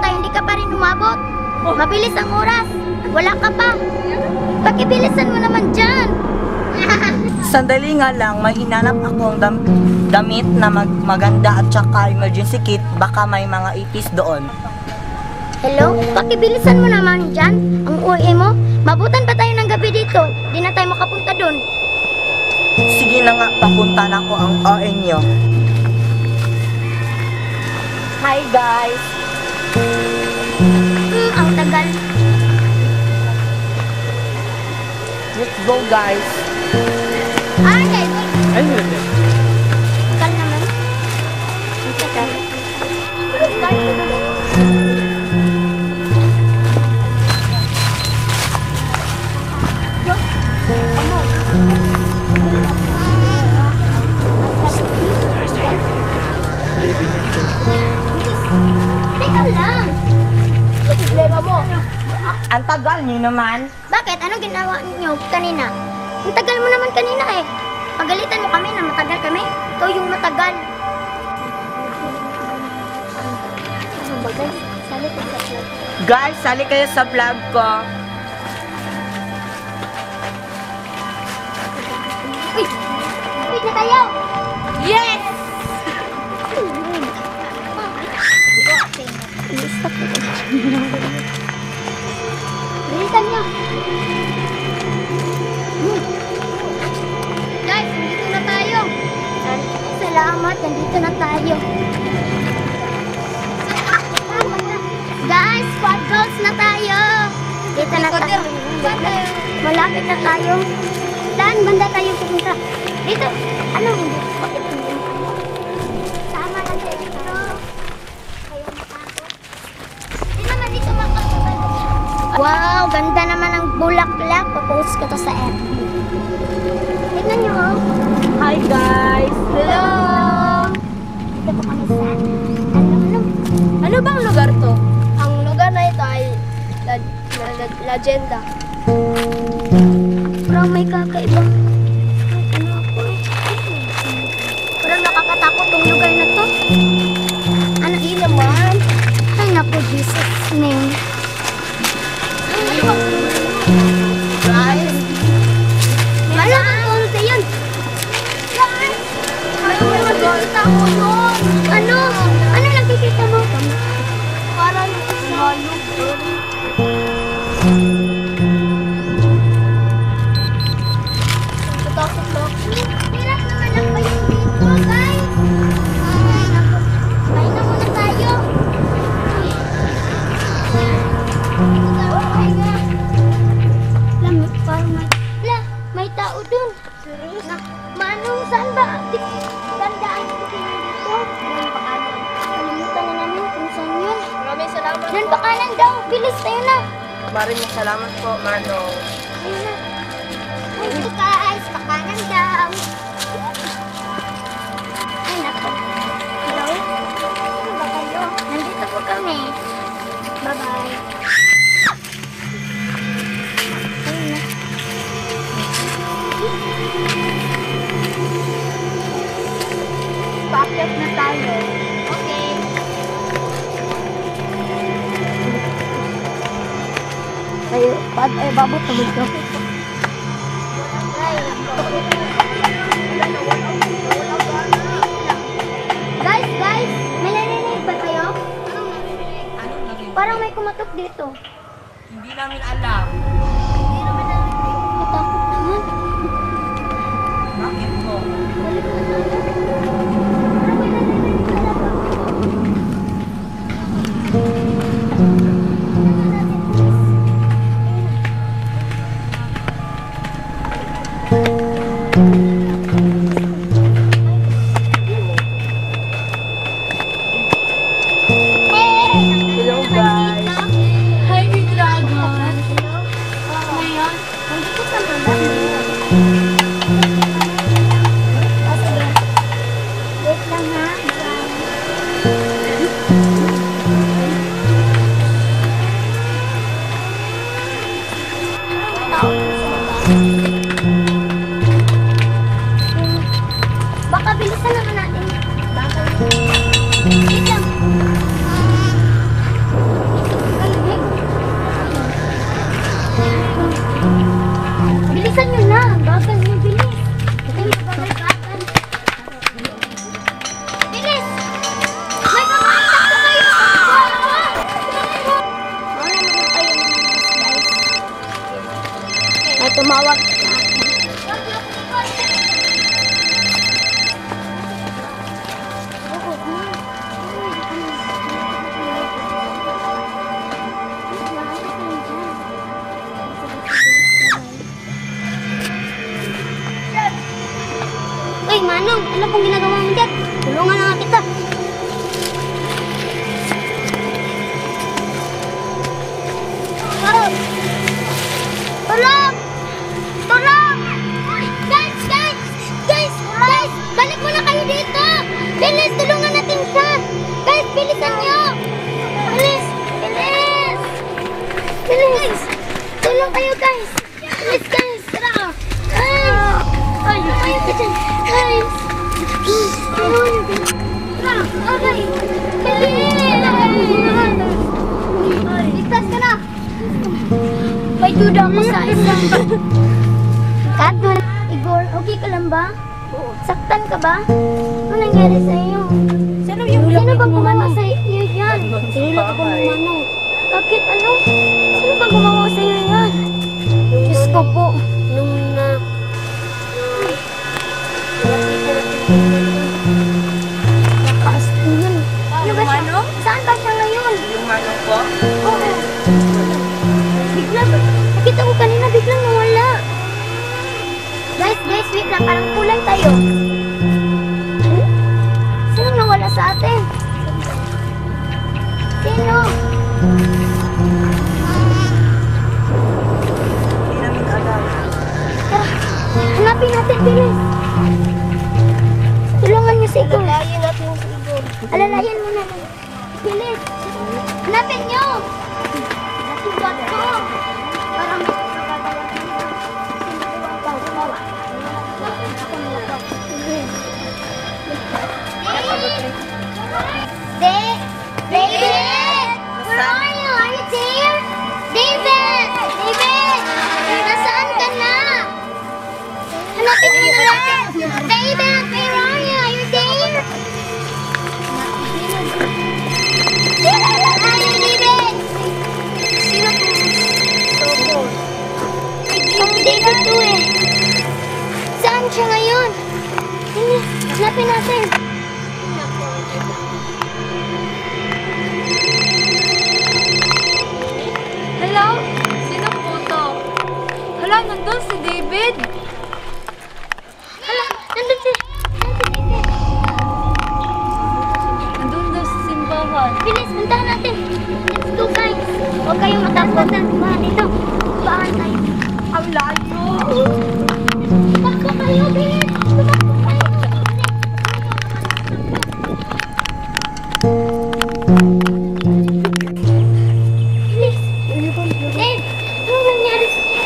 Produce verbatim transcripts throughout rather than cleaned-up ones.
tayo, hindi ka pa rin umabot. Mabilis ang oras. Wala ka pa. Pakibilisan mo naman dyan. Sandali nga lang, may hinanap akong dam damit na mag maganda at saka emergency kit. Baka may mga ipis doon. Hello? Pakibilisan mo naman dyan. Ang uwi mo. Mabutan pa tayo ng gabi dito. Di na tayo makapunta doon. Sige na nga, papunta na ko ang O N nyo. Hi guys! Hmm, ang tagal. Let's go guys! Ah, guys. Ay, hindi. Tagal naman. Ang tagal. Teka lang. Problema mo. Ang tagal nyo naman. Bakit? Ano ginawa niyo kanina? Ang tagal mo naman kanina eh. Pagalitan mo kami na matagal kami. Ikaw yung matagal. Ano ba guys? Sali ka sa vlog. Guys, sali kayo sa vlog ko. Uy! Uy na tayo! Yes! Bilisan niyo! Guys, nandito na tayo! Salamat, nandito na tayo. Guys, squad goals na tayo! Dito na tayo. Malapit na tayo. Saan banda tayo pupunta? Dito. Ano hindi? Bakit hindi? Sama lang tayo dito. Kayo makakot. Hindi naman dito makakot. Wow, ganda naman ang bulaklak. Papost ko to sa F B. Tignan nyo oh. Hi guys! Hello! Dito po kami sa... Ano, ano? Ano bang lugar to? Ang lugar na ito ay la, la, la, Lagenda. Parang may kakaibang... Ano ako eh. Parang nakakatakot tong lugar na to. Ano? Hindi naman. Ay naku, Jesus name. Ay, ano? Guys, Wala kang tulog yun. Guys! Ano ba nakikita ko yun? Ano? Ano nakikita mo? parang halog doon. Natakot na ako. Hirap naman ang kayo dito, guys. Ay, naku. Kain na muna tayo. Ay, nga. Lamig, parang may... La, may tao dun. Na, manong, saan ba? Di, gandaan ko kayo dito. Doon pa kanan. Kalimutan na namin kung saan yun. Maraming salamat Doon po. pa kanan daw. Bilis tayo na. Maraming salamat po, Manong. Ayun na. Ay, ito guys. Pa kanan daw. Ay, naku. Hello? Ano ba kayo? Nandito po kami. Bye-bye. Ayun na. Paakyat na tayo. Okay. Ay, pad, ay, babot, tabog ka. Guys, guys, may narinig ba kayo? Anong naging? Parang may kumatok dito. Hindi namin alam. Natakot naman. Bakit po? Balik na tayo. Parang may narinig talaga. Hello guys! Hi, Dragon. Ngayon, nandito sa baba. Ah, sige. Ano pong ginagawa mo dyan? Tulungan na nga kita. Oh. Tulong! Tulong! Guys! Guys! Guys! Guys! Balik muna kayo dito! Bilis! Tulungan natin siya! Guys! Bilisan nyo! Bilis! Bilis! Bilis! Tulong kayo guys! Bilis guys! Tara! Guys! Ay! Ay! Guys! Tulong! Tara! Okay! Bilis! Ligtas ka na! May duda ako sa isang... Kat, Igor, okay ka lang ba? Saktan ka ba? Ano nangyari sa iyo? Sino yung Sino ba gumawa sa iyo yan? Sino ba gumawa? Bakit ano? Sino ba gumawa sa iyo yan? Diyos ko po. Nung na... Nakas yun. Yung manong? Saan ba siya ngayon? Yung manong ko? Oo. Bigla, nakita ko kanina biglang nawala. Guys, guys, wait lang. Parang kulang tayo. Hmm? Sino nawala sa atin? Sino? Hindi namin alam. Tara, hanapin natin, bilis. Tulungan niyo si Igor. Alalayan natin si Igor. Alalayan mo na. Bilis. Hanapin niyo. Nasugat ko. Parang may David! David! Where are you? Are you there? David! David! Nasaan ka na? Hanapin mo na lang. David! Where are you? Are you there? Are you David? Sino po? Ang David to eh. Saan siya ngayon? Hindi, hanapin natin. Hello? Sino po to? Hala, nandun si David. Hala, nandun si... nandun si David. Nandun daw sa simbahan. Bilis, puntahan natin. Let's go guys. Huwag kayong matakot na tumahan dito. Tumahan tayo. Ang layo. Tumakbo kayo, bilis. Tumakbo kayo. Bilis. Dave, ano nangyari sa'yo?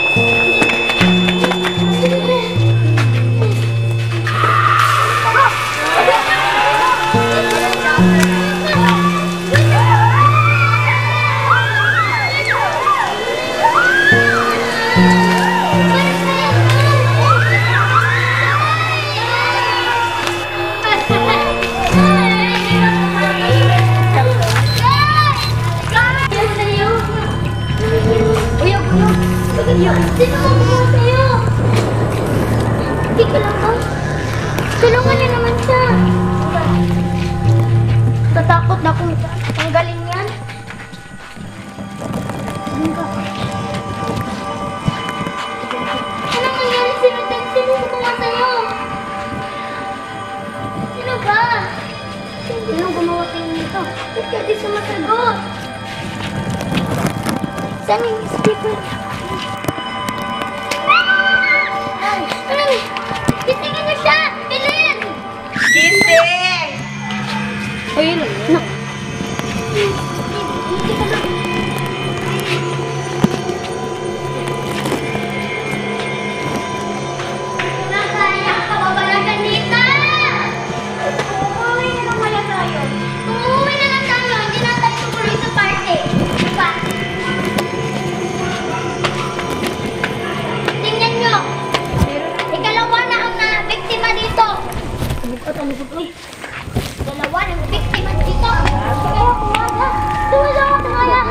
Sino mo gumawa sa'yo? Hindi ka lang ba? Tulungan niya naman siya. Tatakot na kung tanggalin yan. Anong nangyari? Sino, sino gumawa sa'yo? Sino ba? Sino gumawa sa'yo nito? Ba't ka di sumasagot? Saan yung speaker? Gisingin niyo siya! Bilin! Gising! Ayun, nak. Nasayang ka ba ba lang ganita? Umuwi na lang wala tayo. Kung umuwi na lang tayo, hindi na tayo tuloy sa party. Diba? Tingnan nyo! Ikalawa na ang na biktima dito. Dalawa ng biktima dito. Kaya kumaga. Tumala ako kaya.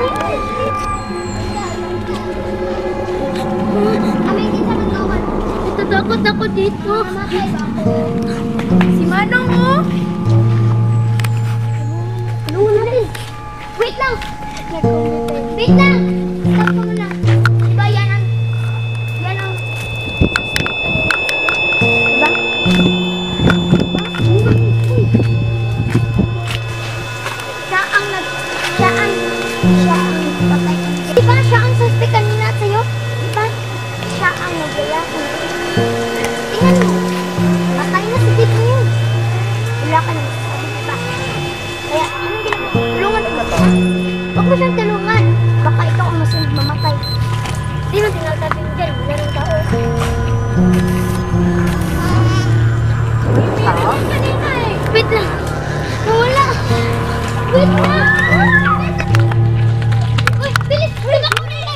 Kami hindi sa nagawan. Natatakot ako dito. Si Manong oh. Tulungan natin. Wait lang. Wait lang. Stop mo muna. Diba yan ang... Yan ang... Diba? Siya ang patay. Di ba siya ang suspect kanina sa'yo? Di ba siya ang nagaya? Tingnan mo. Patay na si Big ngayon. Wala ka na masasabi, di ba? Kaya, anong ginagawa? Tulungan mo ba? Huwag mo siyang tulungan. Baka ikaw ang masunod mamatay. Di mo sinasabi mo dyan. Wala ng tao. Tao? Wait lang. Wala. Wait lang. Uy, bilis. Bilis ako nila.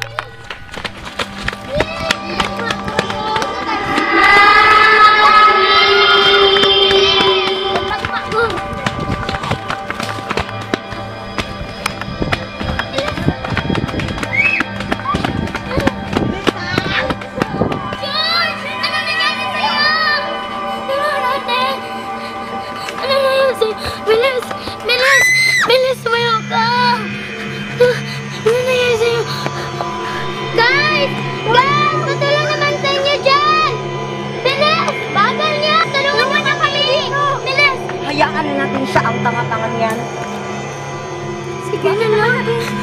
Bilis! Bilis! Bilis! Tumayo ka! Ano nangyari sa'yo? Guys! Guys! Patulong naman sa inyo dyan! Bilis! Bagal niya! Tulungan mo na kami! Bilis! Hayaan na natin siya ang tanga-tanga niyan. Sige na lang.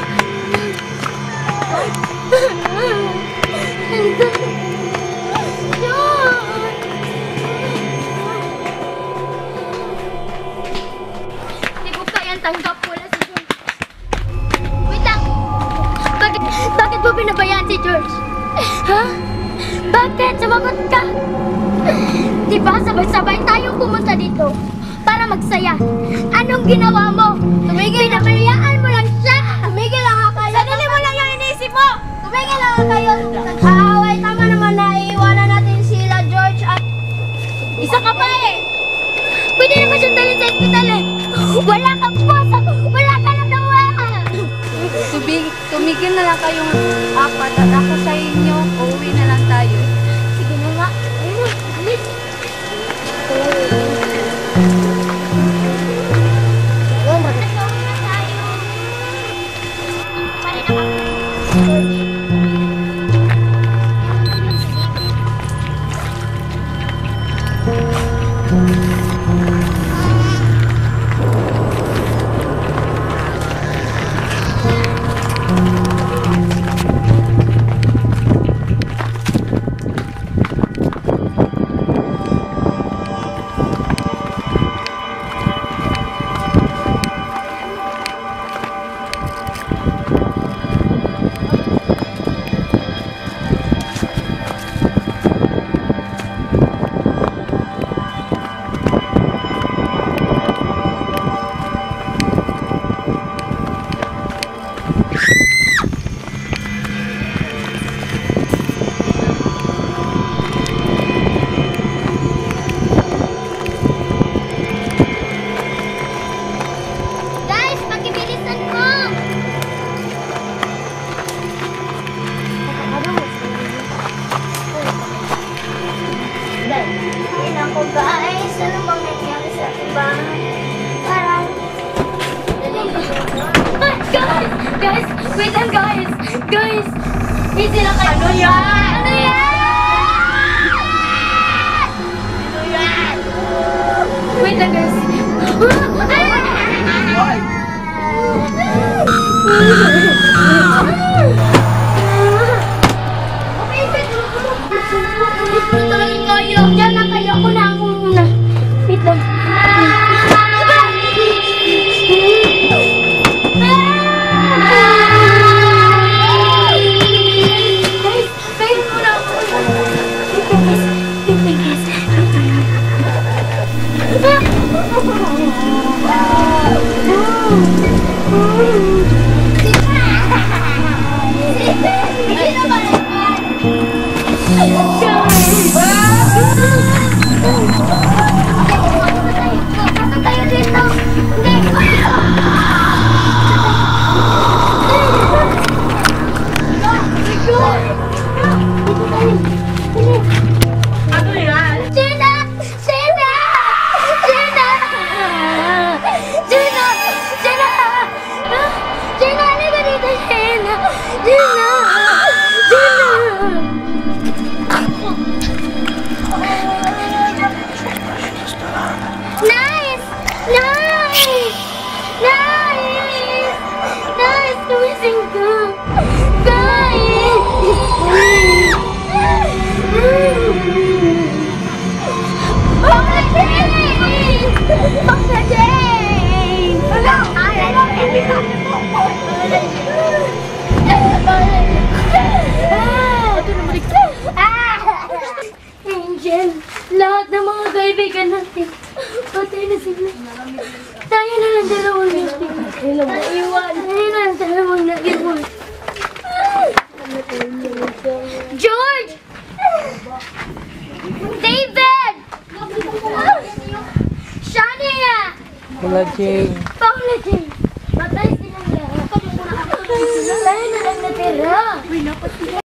Hindi ko kayang tanggap. Wala si George. Wait lang. Bakit, bakit mo pinabayaan si George? Ha? Bakit? Sumagot ka. Di ba sabay-sabay tayong pumunta dito para magsaya? Anong ginawa mo? Tumigil. Pinabayaan mo lang siya. Tumigil lang ako kayo. Sarili mo lang yung inisip mo. Tumigil lang ako kayo. Nag-aaway. Tama naman na iiwanan natin sila George at isa ka pa eh. Pwede naman siyang dalhin sa ospital eh. Wala kang puso. Wala ka lang nawa. Tubig, tumigil na lang kayong apat at ako sa inyo. Uuwi na lang tayo. Sige na nga. Ayun na. Bilis. Oh, bakit? Nag-uwi na tayo. Pare na kami. George. Guys, pakibilisan mo! Ay, naku guys, ano bang nangyari sa ating bahay? Parang... Ay, guys! Guys! Wait lang guys! Guys! Easy lang kayo! Ano yan? Ano yan? Ano yan? Wait lang guys! Hoy! Dito talaga kayo. Diyan lang kayo. Ako na ang una. Wait lang. Guys, kayo muna ako. Dito guys. Dito guys. Hindi naman naman. Tayo dito. Ano yan? Gina! Gina! Gina! Gina! Gina! Gina! Halika dito, Gina! Gina! Nice! Nice! Nice! Nice! lasing ka. Guys! Paula Jane! Paula Jane! Paula Angel, lahat ng mga kaibigan natin, patay na sila. Tayo na lang dalawang naiwan. Tayo na lang dalawang naiwan. George! David! Shania! Paula Jane. Paula Jane! Patay silang lahat. Tayo na lang natira.